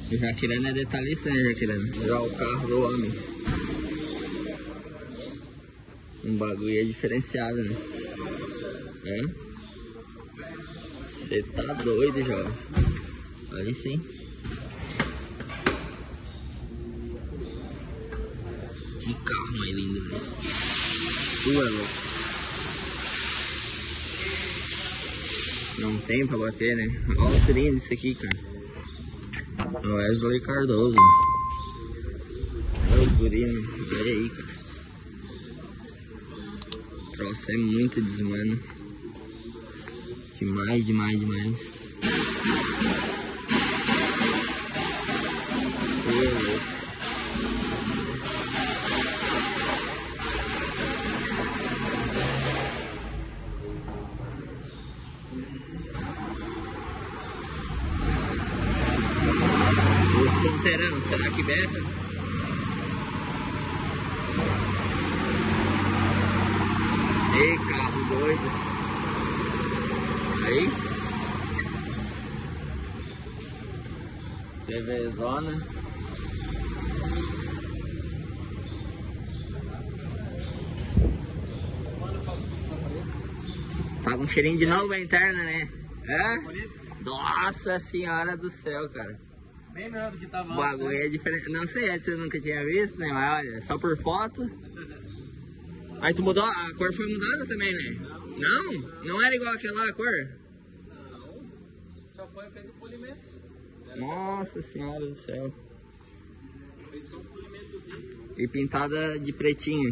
O Jaquirano é detalhista, né, Jaquirano? Já o carro do homem. Um bagulho é diferenciado, né? É? Você tá doido, jovem. Aí sim. Que carro mais lindo, velho. Tu é louco. Não tem pra bater, né? Olha o trem disso aqui, cara. Wesley Cardoso. Olha os gurinos. Olha aí, cara. O troço é muito desumano. Demais, demais, demais. Que louco. Os ponteranos, será que berra? Ei, carro doido. Aí. CVzona. Tá com cheirinho de novo a interna, né? É? Nossa senhora do céu, cara. Bem melhor do que tava. O bagulho é diferente. Não sei, você nunca tinha visto, né? Mas olha, só por foto. Aí tu mudou, a cor foi mudada também, né? Não? Não era igual aquela lá, a cor? Não. Só foi feito polimento. Nossa senhora do céu. Feito só um polimentozinho. E pintada de pretinho.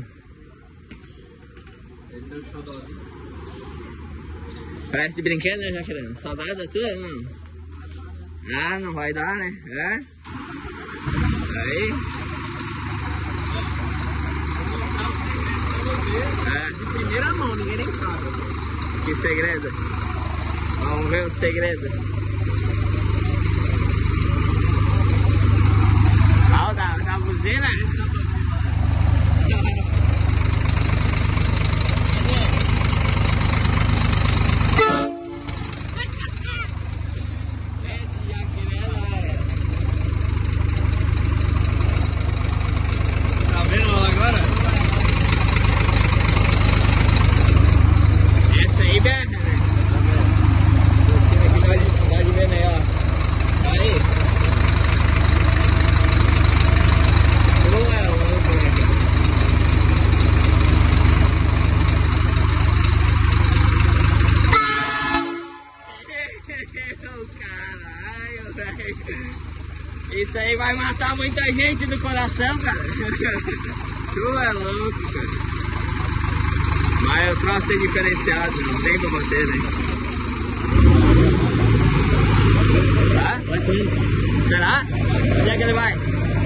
Esse é o xodózinho. Parece de brinquedo, né, Jaquirano? Saudade da tua, não? Ah, não vai dar, né? É? Aí. É. De primeira mão, ninguém nem sabe. Que segredo? Vamos ver o segredo. Ah, da buzina? Caralho, velho. Isso aí vai matar muita gente do coração, cara. Tu é louco, cara. Mas o troço é diferenciado, não tem pra bater, né? Tá? Será? Onde é que ele vai?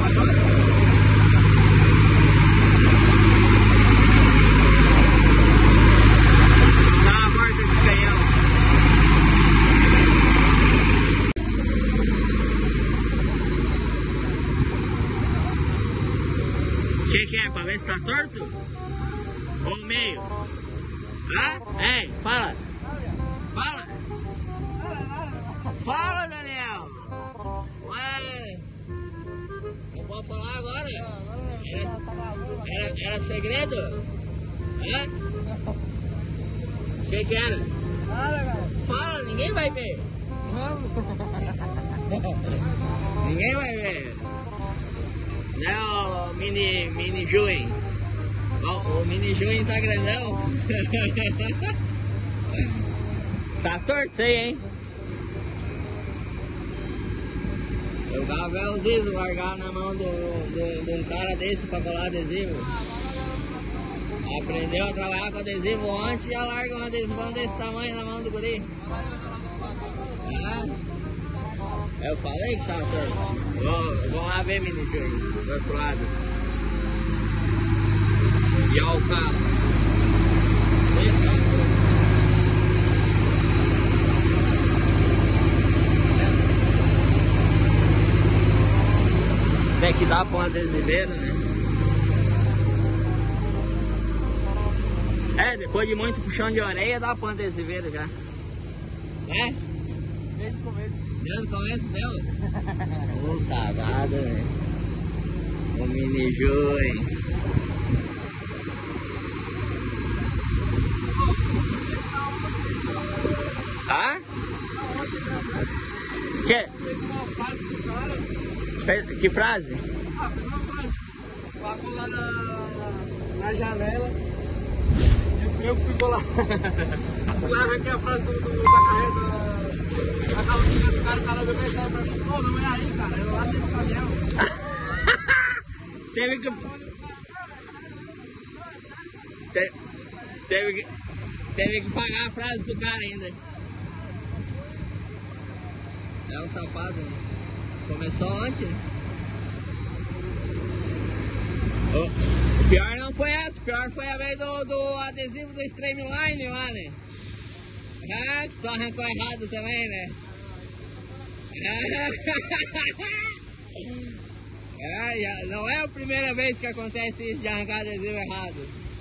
O que é? Pra ver se tá torto? Ou meio? Hã? Ei, fala! Fala! Fala, Daniel! Ué! Não pode falar agora? Era segredo? Hã? O que era? Fala, ninguém vai ver! Ninguém vai ver! Não, mini Juin. O mini Juin tá grandão. Tá torto aí, hein? Eu tava vendo o ZIZO largar na mão de um cara desse pra colar adesivo. Aprendeu a trabalhar com adesivo ontem e já larga um adesivão desse tamanho na mão do guri. Eu falei que tava torto. Vamos lá ver, mini Juin, do outro lado. E olha o carro. Tem que dar pra um adesiveiro, né? É, depois de muito puxão de orelha, dá pra um adesiveiro já. É? Desde o começo. Desde o começo dela? Ô, cagada, velho. Ô, mini Ju, hein? Hã? Que frase? Pagou lá na janela. Eu fui colar. Fui lá ver que a frase da carreta da carrocinha do cara, o cara veio pensar pra mim, pô, não é aí, cara, eu lá dentro do caminhão. Teve que pagar a frase pro cara ainda. É um tapado, né? Começou ontem. O pior não foi essa, o pior foi a vez do adesivo do Streamline lá, né? Ah, que tu arrancou errado também, né? Não é a primeira vez que acontece isso de arrancar adesivo errado.